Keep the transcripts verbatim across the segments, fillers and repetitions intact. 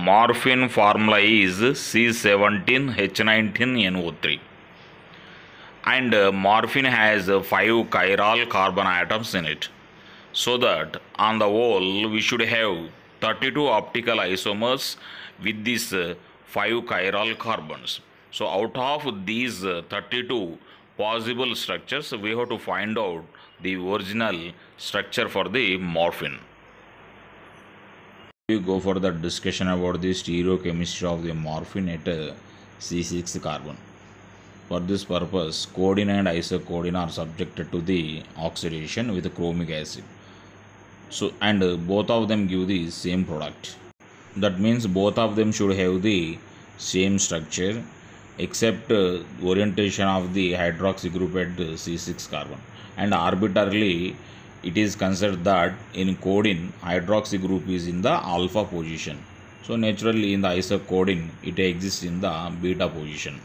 Morphine formula is C seventeen H nineteen N O three, and uh, morphine has uh, five chiral carbon atoms in it, so that on the whole we should have thirty-two optical isomers with these uh, five chiral carbons. So out of these uh, thirty-two possible structures, we have to find out the original structure for the morphine. We go for the discussion about the stereochemistry of the morphine at uh, C six carbon. For this purpose, codeine and isocodeine are subjected to the oxidation with chromic acid. So, and uh, both of them give the same product. That means both of them should have the same structure, except uh, orientation of the hydroxy group at uh, C six carbon. And arbitrarily, it is considered that in codeine, hydroxy group is in the alpha position. So naturally in the isocodeine, it exists in the beta position.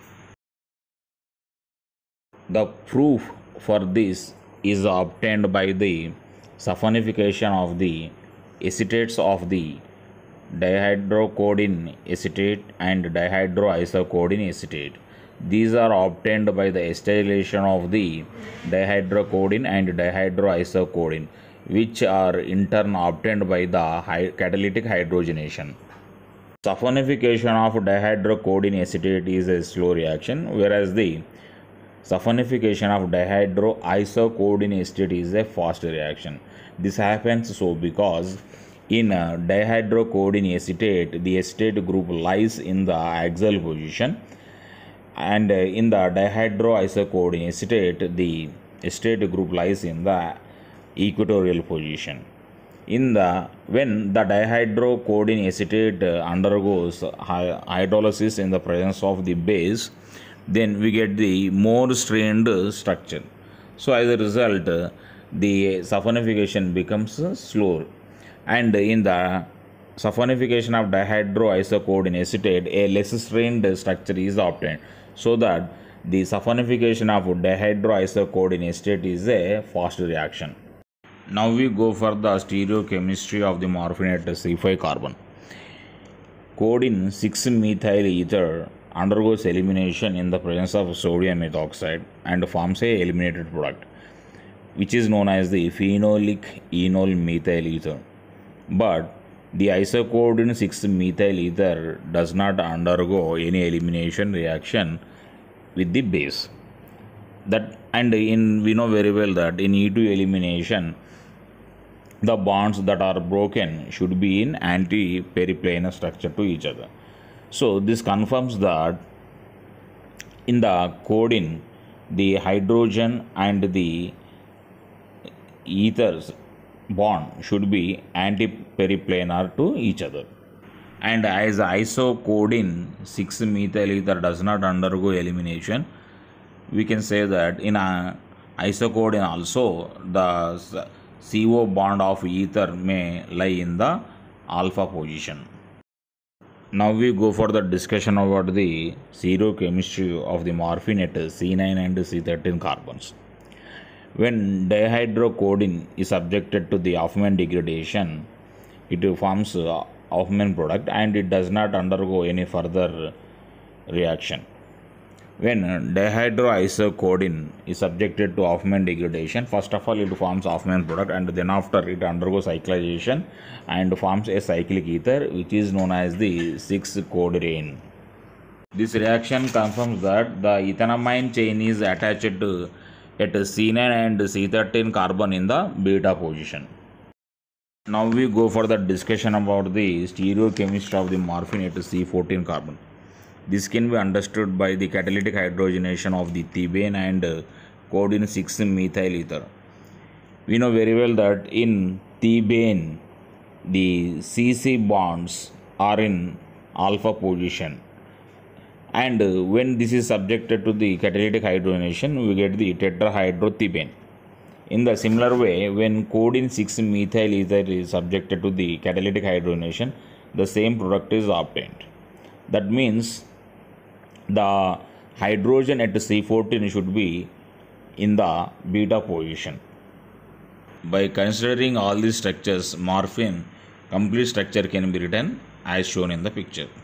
The proof for this is obtained by the saponification of the acetates of the dihydrocodeine acetate and dihydroisocodeine acetate. These are obtained by the acetylation of the dihydrocodeine and dihydroisocodeine, which are in turn obtained by the catalytic hydrogenation. Saponification of dihydrocodeine acetate is a slow reaction, whereas the saponification of dihydroisocodeine acetate is a fast reaction. This happens so because in uh, dihydrocodeine acetate, the acetate group lies in the axial position, and uh, in the dihydroisocodeine acetate, the acetate group lies in the equatorial position. In the when the dihydrocodeine acetate uh, undergoes hy- hydrolysis in the presence of the base, then we get the more strained structure. So as a result, uh, the saponification becomes uh, slower, and in the saponification of dihydroisocodeine acetate, a less strained structure is obtained, so that the saponification of dihydroisocodeine acetate is a fast reaction. Now we go for the stereochemistry of the morphine at C five carbon. Codeine six methyl ether undergoes elimination in the presence of sodium methoxide and forms a eliminated product, which is known as the phenolic enol methyl ether. But the isocodeine six methyl ether does not undergo any elimination reaction with the base. That and in we know very well that in E two elimination, the bonds that are broken should be in anti-periplanar structure to each other. So this confirms that in the codeine, the hydrogen and the ethers bond should be anti-periplanar to each other. And as isocodeine six methyl ether does not undergo elimination, we can say that in a isocodeine also the C O bond of ether may lie in the alpha position. Now we go for the discussion about the stereochemistry of the morphine at C nine and C thirteen carbons. When dihydrocodeine is subjected to the Hoffman degradation, it forms a Hoffman product and it does not undergo any further reaction. When dihydroisocodeine is subjected to Hoffman degradation, first of all it forms Hoffman product, and then after it undergoes cyclization and forms a cyclic ether, which is known as the six codeine. This reaction confirms that the ethanamine chain is attached to at C nine and C thirteen carbon in the beta position. Now we go for the discussion about the stereochemistry of the morphine at C fourteen carbon. This can be understood by the catalytic hydrogenation of the thebaine and uh, codeine six methyl ether. We know very well that in thebaine, the C C bonds are in alpha position, and uh, when this is subjected to the catalytic hydrogenation, we get the tetrahydrothebaine. In the similar way, when codeine six methyl ether is subjected to the catalytic hydrogenation, the same product is obtained. That means the hydrogen at C fourteen should be in the beta position. By considering all these structures, morphine complete structure can be written as shown in the picture.